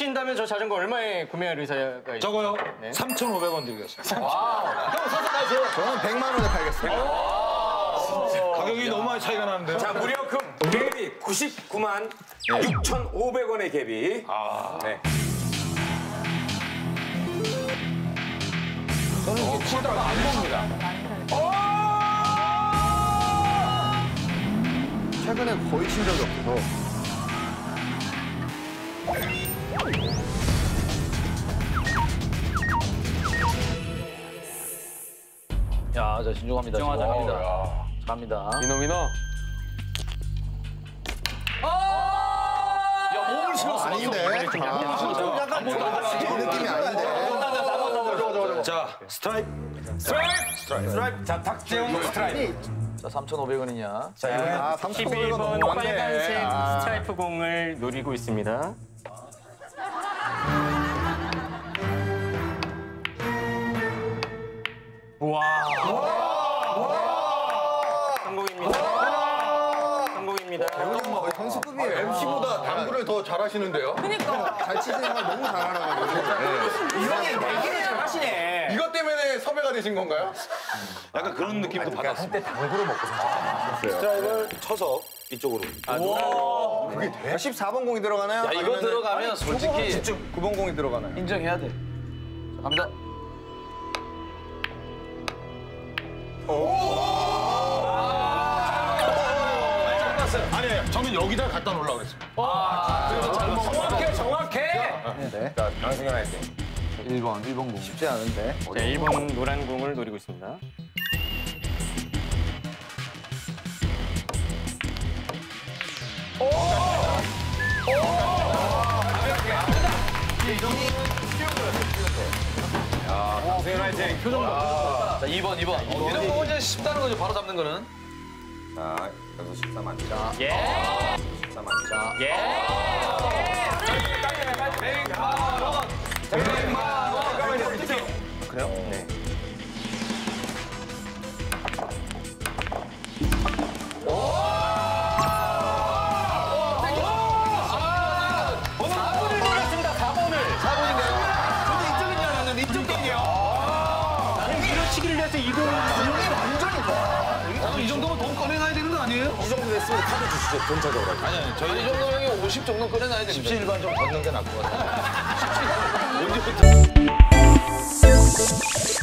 주신다면 저 자전거 얼마에 구매할 의사가 있어요? 저거요? 네. 3,500원 드리겠습니다. 형 서서 가세요. 저는 100만 원에 팔겠습니다. 가격이 너무 많이 차이가 나는데요? 자, 무려 그 갭이 99만 6,500원의 갭이. 네. 저는 이게 치다가 안 봅니다. 최근에 거의 친 적이 없어서. 야, 자 진중합니다. 진중합니다. 갑니다. 민호. 야, 몸을 실었어. 아닌데? 좀 약간 저 느낌이 아닌데? 자, 스트라이크. 스트라이프. 자, 탁재훈 스트라이프. 자, 3,500원이냐? 자, 이번엔 아, 3,500원 11번 너무한데. 빨간색 아. 스트라이프 공을 노리고 있습니다. 성공입니다. 선수급이에요. MC보다 당구를 더 잘하시는데요? 그니까. 잘 치시는 걸 너무 잘하셔가지고. 이 형이 내기를 잘하시네. 이것 때문에 섭외가 되신 건가요? 약간 그런 느낌도 받았어요. 한때 당구를 먹고 살았잖아. 스트라이크를 쳐서 이쪽으로. 그게 돼? 14번 공이 들어가나요? 야, 이거 들어가면 솔직히 9번 공이 들어가나요? 인정해야 돼. 자, 갑니다. 아니, 저는 여기다 갖다 놓으려고 그랬어요. 정확해. 자, 양승현 화이팅. 1번 공. 쉽지 않은데. 자, 1번 노란 공을 노리고 있습니다. 양승현 화이팅. 자, 2번. 이런 거 이제 쉽다는 거죠. 바로 잡는 거는. 자, 여기서 13만 자. 예. 13만 자. 예. 그래요? 네. 밀어치기를 해서 이거 이 정도면 돈 꺼내놔야 되는 거 아니에요? 이 정도 됐으면 카드 주시죠. 돈 찾아오라고. 아니, 저희 이 정도면 50 정도 꺼내놔야 됩니다. 17반 좀 걷는 게 나을 것 같아요. 언제부터?